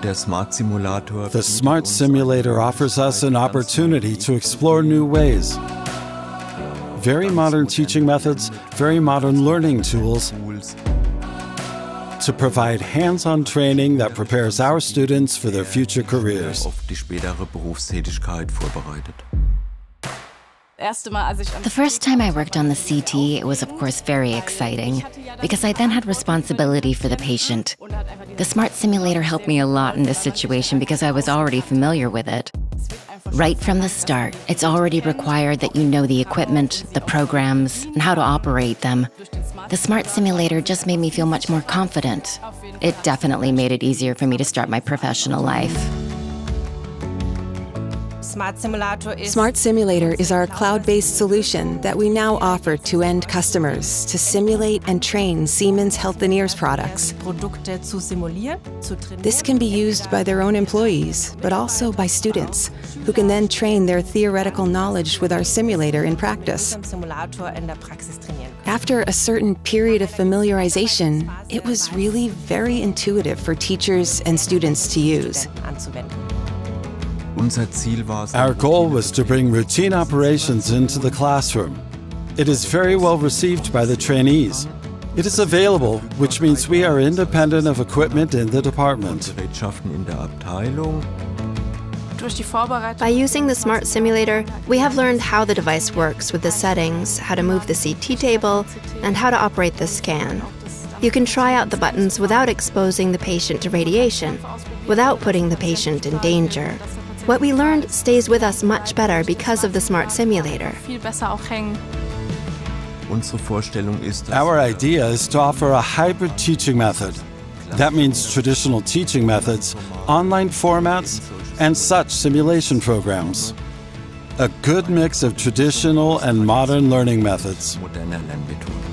The Smart Simulator offers us an opportunity to explore new ways. Very modern teaching methods, very modern learning tools to provide hands-on training that prepares our students for their future careers. The first time I worked on the CT, it was of course very exciting, because I then had responsibility for the patient. The Smart Simulator helped me a lot in this situation because I was already familiar with it. Right from the start, it's already required that you know the equipment, the programs, and how to operate them. The Smart Simulator just made me feel much more confident. It definitely made it easier for me to start my professional life. Smart Simulator is our cloud-based solution that we now offer to end customers to simulate and train Siemens Healthineers products. This can be used by their own employees, but also by students, who can then train their theoretical knowledge with our simulator in practice. After a certain period of familiarization, it was really very intuitive for teachers and students to use. Our goal was to bring routine operations into the classroom. It is very well received by the trainees. It is available, which means we are independent of equipment in the department. By using the Smart Simulator, we have learned how the device works with the settings, how to move the CT table, and how to operate the scan. You can try out the buttons without exposing the patient to radiation, without putting the patient in danger. What we learned stays with us much better because of the Smart Simulator. Our idea is to offer a hybrid teaching method. That means traditional teaching methods, online formats, and such simulation programs. A good mix of traditional and modern learning methods.